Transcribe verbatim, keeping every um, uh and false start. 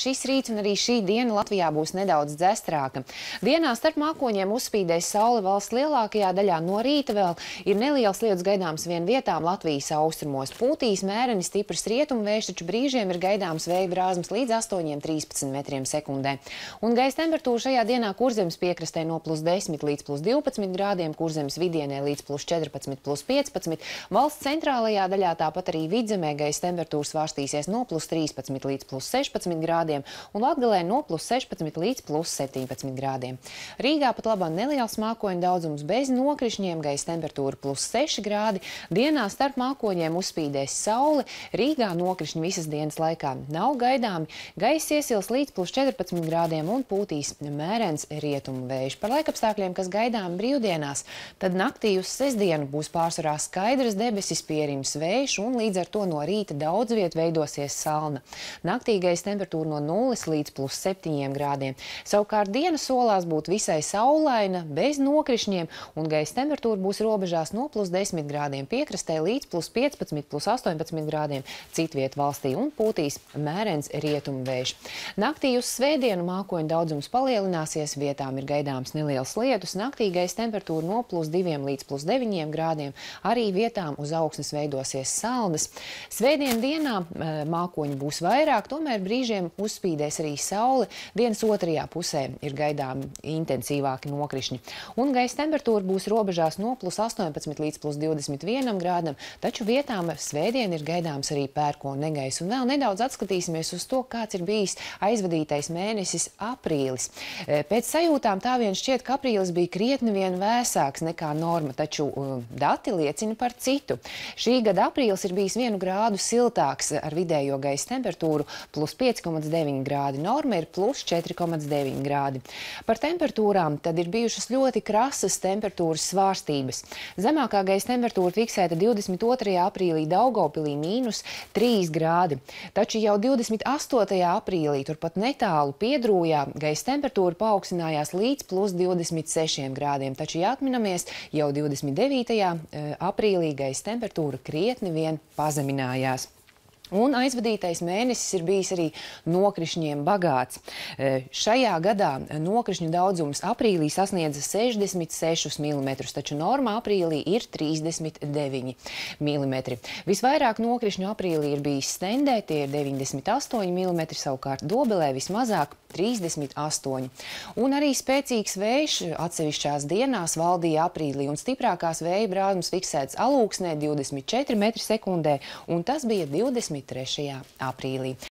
šis rīts un arī šī diena Latvijā būs nedaudz dzestrāka. Dienā starp mākoņiem uzspīdēs saule valsts lielākajā daļā. No rīta vēl ir neliels lietus gaidāms vien vietām Latvijas austrumos. Pūtīs mēreni stiprs rietumvējš, taču brīžiem ir gaidāms vēja brāzmas līdz astoņiem trīspadsmit metriem sekundē. Un gaisa temperatūra šajā dienā Kurzemes piekrastē no plus desmit līdz plus divpadsmit grādiem, Kurzemes vidienē līdz plus četrpadsmit, plus piecpadsmit. Valsts centrālajā daļā, tāpat arī vidzemē, gaisa temperatūra svārstīsies no plus trīspadsmit līdz plus sešpadsmit grādiem un Latgalē no plus sešpadsmit līdz plus septiņpadsmit grādiem. Rīgā pat labā neliels mākoņu daudzums bez nokrišņiem, gaisa temperatūra plus seši grādi. Dienā starp mākoņiem uzspīdēs saule. Rīgā nokrišņi visas dienas laikā nav gaidāmi. Gaisa iesils līdz plus četrpadsmit grādiem un pūtīs mērens rietumu vējš. Par laikapstākļiem, kas gaidām brīvdienās, tad naktī uz sestdienu būs pārsvarā skaidras debesis, pierims vējš un līdz ar to no rīta daudz viet veidosies salna. Naktī gaisa temperatūra no nulles līdz plus septiņiem grādiem. Savukārt diena solās būt visai saulaina, bez nokrišņiem, un gaisa temperatūra būs robežās no plus desmit grādiem piekrastē līdz plus piecpadsmit, plus astoņpadsmit grādiem citviet valstī un pūtīs mērens rietumu vējš. Naktī uz svētdienu mākoņu daudzums palielināsies, vietām ir gaidāms neliels lietus. Naktī gaisa temperatūra no plus diviem līdz plus deviņiem grādiem, arī vietām uz augsnes veidosies salnas. Svētdien dienā mākoņi būs vairāk, tomēr brīžiem uzspīdēs arī saule. Dienas otrajā pusē ir gaidāmi intensīvāki nokrišņi. Un gaisa temperatūra būs robežās no plus astoņpadsmit līdz plus divdesmit vienam grādam, taču vietām svētdien ir gaidāms arī pērkona negaiss. Un vēl nedaudz atskatīsimies uz to, kāds ir bijis aizvadītais mēnesis aprīlis. Pēc sajūtām tā vien šķiet, ka aprīlis bija krietni vien vēsāks nekā norma, taču dati liecina par citu. Šī gada aprīlis ir bijis vienu grādu siltāks ar vidējo gaisa temperatūru plus pieci komats deviņi grādi. Norma ir plus četri komats deviņi grādi. Par temperatūrām tad ir bijušas ļoti krasas temperatūras svārstības. Zemākā gaisa temperatūra fiksēta divdesmit otrajā aprīlī Daugavpilī mīnus trīs grādi. Taču jau divdesmit astotajā aprīlī turpat netālu Piedrūjā gaisa temperatūra paaugstinājās līdz plus divdesmit sešiem grādiem. Taču jāatminamies, jau divdesmit devītajā aprīlī gaisa temperatūra krietni vien pazeminājās. Un aizvadītais mēnesis ir bijis arī nokrišņiem bagāts. Šajā gadā nokrišņu daudzums aprīlī sasniedza sešdesmit sešus milimetrus, taču norma aprīlī ir trīsdesmit deviņi milimetri. Visvairāk nokrišņu aprīlī ir bijis Stendē, tie ir deviņdesmit astoņi milimetri, savukārt Dobelē vismazāk trīsdesmit astoņi. Un arī spēcīgs vējš atsevišķās dienās valdīja aprīlī, un stiprākās vēja brāzmas fiksētas Alūksnē divdesmit četri metri sekundē, un tas bija divdesmit trešajā aprīlī.